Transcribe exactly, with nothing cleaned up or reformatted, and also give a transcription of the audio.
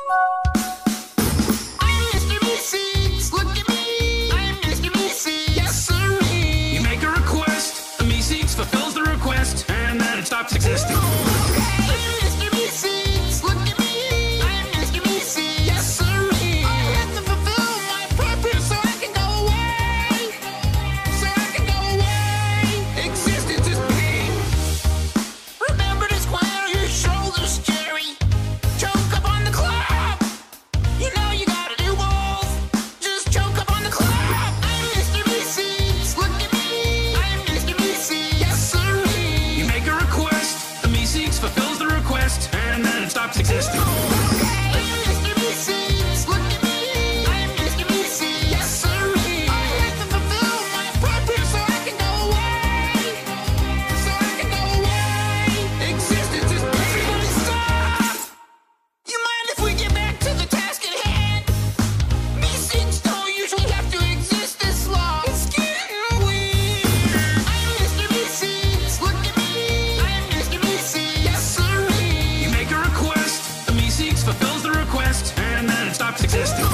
I'm Mister Meeseeks, look at me. I'm Mister Meeseeks, yes sirree. You make a request, the Meeseeks fulfills the request, and then it stops existing. I'm Mister Meeseeks, look at me. I'm Mister Meeseeks, yes sirree. I have to fulfill my purpose so I can go away. So I can go away. Existence is pain. Remember to square your shoulders, Jerry. Choke up on the clap. You know you gotta do both. Just choke up on the clap. I'm Mister Meeseeks, look at me. I'm Mister Meeseeks, yes sirree. You make a request, the Meeseeks fulfills the request, and then it stops existing. I'm Mister Meeseeks, look at me. I'm Mister Meeseeks, yes sirree. I have to fulfill my purpose so I can go away. So I can go away. Existence is everybody stop. You mind if we get back to the task at hand? Meeseeks don't usually have to exist this long. It's getting weird. I'm Mister Meeseeks, look at me. I'm Mister Meeseeks, yes sirree. You make a request, the Meeseeks fulfills the request, and then it stops existing.